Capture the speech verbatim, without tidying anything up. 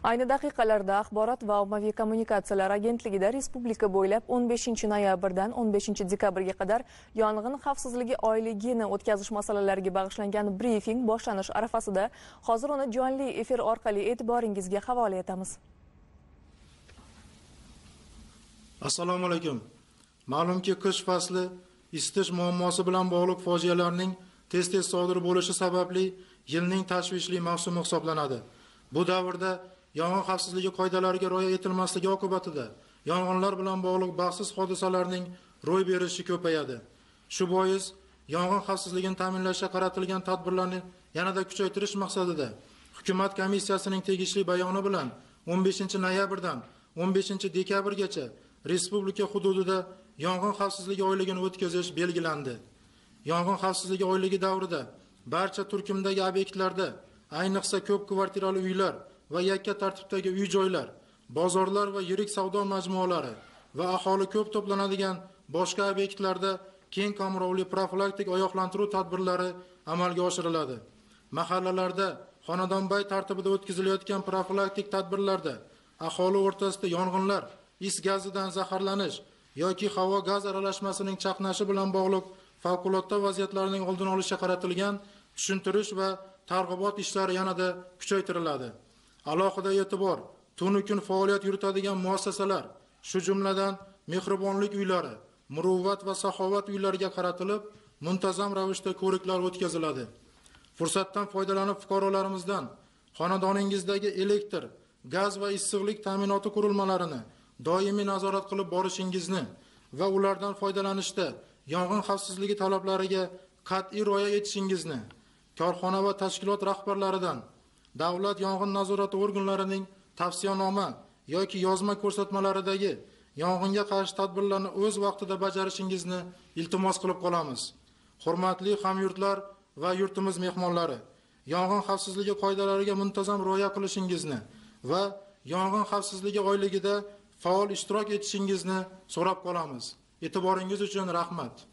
Ayni daqiqalarda Axborot va ommaviy kommunikatsiyalar agentligida respublika bo'ylab o'n beshinchi noyabrdan o'n beshinchi dekabrga qadar yong'in xavfsizligi oyligini o'tkazish masalalariga bag'ishlangan brifing boshlanish arafasida. Hozir uni jonli efir orqali e'tiboringizga havola etamiz. Assalomu alaykum. Ma'lumki, qish fasli isitish muammosi bilan bog'liq fojialarning tez-tez sodir bo'lishi sababli yilning tashvishli mavsumi hisoblanadi. Bu davrda yong'in xavfsizligi qoidalariga rioya etilmasligi oqibatida yong'inlar bilan bog'liq baxtsiz hodisalarning ro'y berishi ko'payadi. Shu bois yong'in xavfsizligini ta'minlashga qaratilgan tadbirlarni yanada kuchaytirish maqsadida Hukumat komissiyasining tegishli bayoni bilan o'n beshinchi noyabrdan o'n beshinchi dekabrgacha respublika hududida yong'in xavfsizligi oyligini o'tkazish belgilandi. Yong'in xavfsizligi oyligi davrida barcha turkumdagi obyektlarda, ayniqsa ko'p kvartirali uylar va yakka tartibdagi uy-joylar, bozorlar va yirik savdo majmualari va aholi ko'p to'planadigan boshqa obyektlarda keng qamrovli profilaktik ogohlantiruv tadbirlari amalga oshiriladi. Mahallalarda xonadonbay tartibida o'tkazilayotgan profilaktik tadbirlarda aholi o'rtasida yong'inlar, is gazidan zaharlanish yoki havo gaz aralashmasining chaqnashi bilan bog'liq favqulodda vaziyatlarning oldini olishga qaratilgan tushuntirish va targ'ibot ishlari yanada kuchaytiriladi. Alohida e'tibor tunu kun faoliyat yuritadigan muassasalar, shu jumladan mehribonlik uylari, muruvvat va saxovat uylariga qaratilib, muntazam ravishda ko'riklar o'tkaziladi. Fursatdan foydalanib fuqarolarimizdan xonadoningizdagi elektr, gaz va issiqlik ta'minoti qurilmalarini doimiy nazorat qilib borishingizni va ulardan foydalanishda yong'in xavfsizligi talablariga qat'iy rioya etishingizni, korxona va tashkilot rahbarlaridan davlat yong'in nazorati organlarining tavsiyanoma yoki yozma ko'rsatmalaridagi yong'inga qarshi tadbirlarni o'z vaqtida bajarishingizni iltimos qilib qolamiz. Hurmatli hamyurtlar va yurtimiz mehmonlari, yong'in xavfsizligi qoidalariga muntazam rioya qilishingizni va yong'in xavfsizligi oyligida faol ishtirok etishingizni so'rab qolamiz. E'tiboringiz uchun rahmat.